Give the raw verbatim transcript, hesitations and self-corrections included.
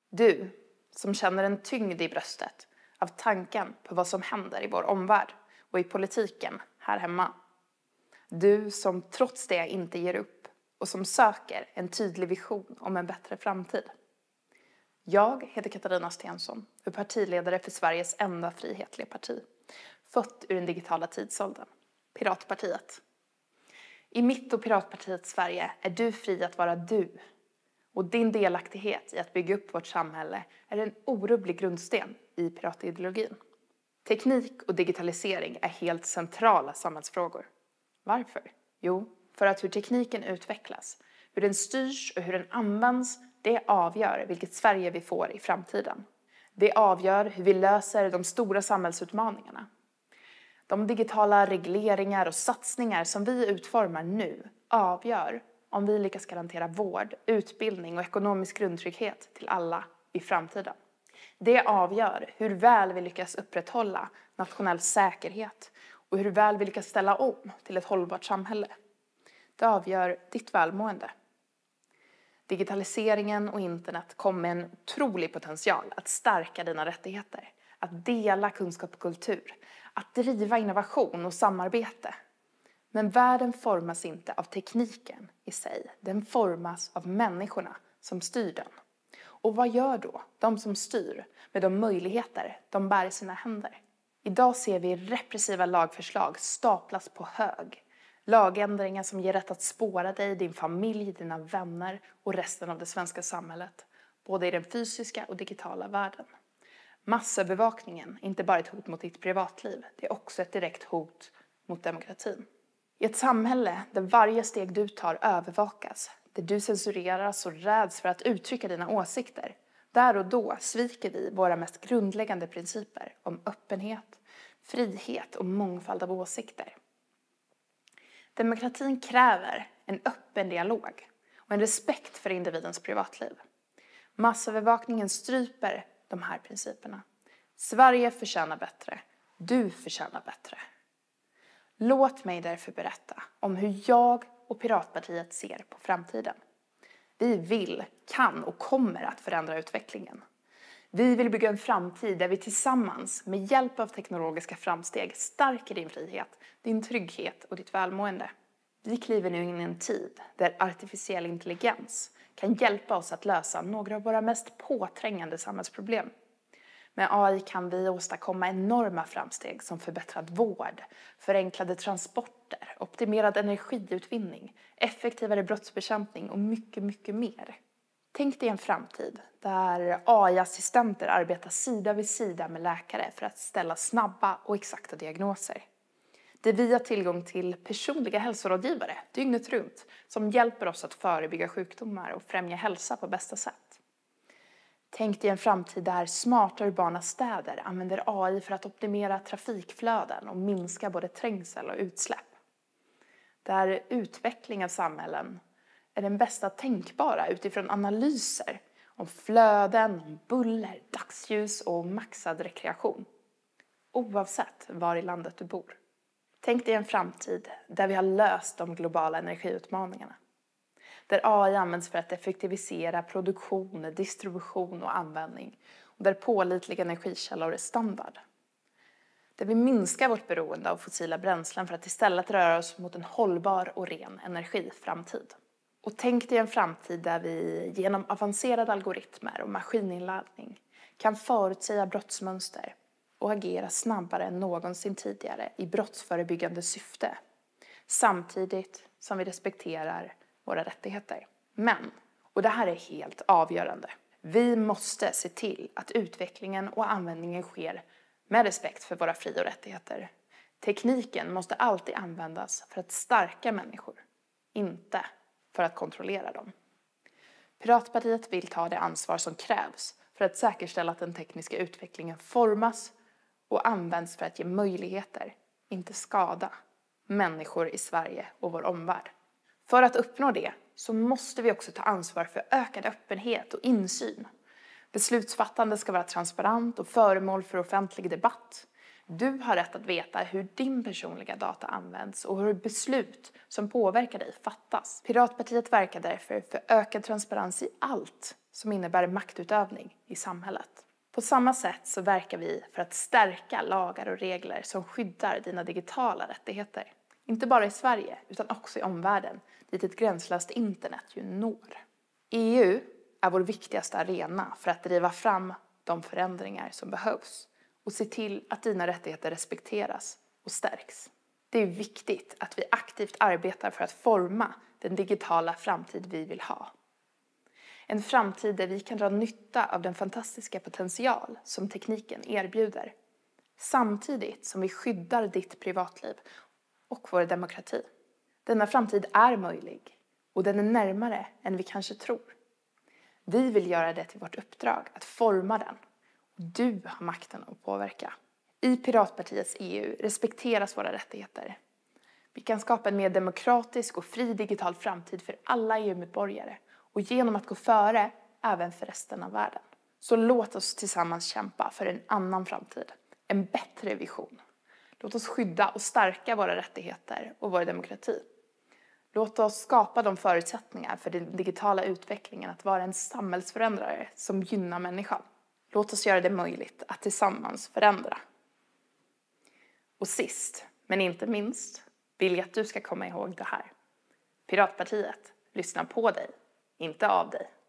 Du som känner en tyngd i bröstet av tanken på vad som händer i vår omvärld och i politiken här hemma. Du som trots det inte ger upp och som söker en tydlig vision om en bättre framtid. Jag heter Katarina Stensson och är partiledare för Sveriges enda frihetliga parti. Fött ur den digitala tidsåldern, Piratpartiet. I mitt och Piratpartiets Sverige är du fri att vara du. Och din delaktighet i att bygga upp vårt samhälle är en orubblig grundsten i piratideologin. Teknik och digitalisering är helt centrala samhällsfrågor. Varför? Jo, för att hur tekniken utvecklas, hur den styrs och hur den används, det avgör vilket Sverige vi får i framtiden. Det avgör hur vi löser de stora samhällsutmaningarna. De digitala regleringar och satsningar som vi utformar nu avgör om vi lyckas garantera vård, utbildning och ekonomisk grundtrygghet till alla i framtiden. Det avgör hur väl vi lyckas upprätthålla nationell säkerhet och hur väl vi lyckas ställa om till ett hållbart samhälle. Det avgör ditt välmående. Digitaliseringen och internet kommer med en otrolig potential att stärka dina rättigheter, att dela kunskap och kultur, att driva innovation och samarbete. Men världen formas inte av tekniken i sig, den formas av människorna som styr den. Och vad gör då de som styr med de möjligheter de bär i sina händer? Idag ser vi repressiva lagförslag staplas på hög. Lagändringar som ger rätt att spåra dig, din familj, dina vänner och resten av det svenska samhället. Både i den fysiska och digitala världen. Massövervakningen är inte bara ett hot mot ditt privatliv, det är också ett direkt hot mot demokratin. I ett samhälle där varje steg du tar övervakas, där du censureras och räds för att uttrycka dina åsikter, där och då sviker vi våra mest grundläggande principer om öppenhet, frihet och mångfald av åsikter. Demokratin kräver en öppen dialog och en respekt för individens privatliv. Massövervakningen stryper de här principerna. Sverige förtjänar bättre. Du förtjänar bättre. Låt mig därför berätta om hur jag och Piratpartiet ser på framtiden. Vi vill, kan och kommer att förändra utvecklingen. Vi vill bygga en framtid där vi tillsammans med hjälp av teknologiska framsteg stärker din frihet, din trygghet och ditt välmående. Vi kliver nu in i en tid där artificiell intelligens kan hjälpa oss att lösa några av våra mest påträngande samhällsproblem. Med A I kan vi åstadkomma enorma framsteg som förbättrad vård, förenklade transporter, optimerad energiutvinning, effektivare brottsbekämpning och mycket, mycket mer. Tänk dig en framtid där A I-assistenter arbetar sida vid sida med läkare för att ställa snabba och exakta diagnoser. Där vi har tillgång till personliga hälsorådgivare dygnet runt som hjälper oss att förebygga sjukdomar och främja hälsa på bästa sätt. Tänk dig en framtid där smarta urbana städer använder A I för att optimera trafikflöden och minska både trängsel och utsläpp. Där utveckling av samhällen är den bästa tänkbara utifrån analyser om flöden, om buller, dagsljus och maxad rekreation. Oavsett var i landet du bor. Tänk dig en framtid där vi har löst de globala energiutmaningarna. Där A I används för att effektivisera produktion, distribution och användning. Och där pålitliga energikällor är standard. Där vi minskar vårt beroende av fossila bränslen för att istället röra oss mot en hållbar och ren energiframtid. Och tänk dig en framtid där vi genom avancerade algoritmer och maskininlärning kan förutsäga brottsmönster och agera snabbare än någonsin tidigare i brottsförebyggande syfte. Samtidigt som vi respekterar våra rättigheter. Men, och det här är helt avgörande, vi måste se till att utvecklingen och användningen sker med respekt för våra fri- och rättigheter. Tekniken måste alltid användas för att stärka människor, inte för att kontrollera dem. Piratpartiet vill ta det ansvar som krävs för att säkerställa att den tekniska utvecklingen formas och används för att ge möjligheter, inte skada, människor i Sverige och vår omvärld. För att uppnå det så måste vi också ta ansvar för ökad öppenhet och insyn. Beslutsfattande ska vara transparent och föremål för offentlig debatt. Du har rätt att veta hur din personliga data används och hur beslut som påverkar dig fattas. Piratpartiet verkar därför för ökad transparens i allt som innebär maktutövning i samhället. På samma sätt så verkar vi för att stärka lagar och regler som skyddar dina digitala rättigheter. Inte bara i Sverige utan också i omvärlden, dit ett gränslöst internet ju når. E U är vår viktigaste arena för att driva fram de förändringar som behövs och se till att dina rättigheter respekteras och stärks. Det är viktigt att vi aktivt arbetar för att forma den digitala framtid vi vill ha. En framtid där vi kan dra nytta av den fantastiska potential som tekniken erbjuder, samtidigt som vi skyddar ditt privatliv och vår demokrati. Denna framtid är möjlig och den är närmare än vi kanske tror. Vi vill göra det till vårt uppdrag att forma den. Du har makten att påverka. I Piratpartiets E U respekteras våra rättigheter. Vi kan skapa en mer demokratisk och fri digital framtid för alla E U-medborgare och genom att gå före även för resten av världen. Så låt oss tillsammans kämpa för en annan framtid, en bättre vision. Låt oss skydda och stärka våra rättigheter och vår demokrati. Låt oss skapa de förutsättningar för den digitala utvecklingen att vara en samhällsförändrare som gynnar människan. Låt oss göra det möjligt att tillsammans förändra. Och sist, men inte minst, vill jag att du ska komma ihåg det här. Piratpartiet lyssnar på dig, inte av dig.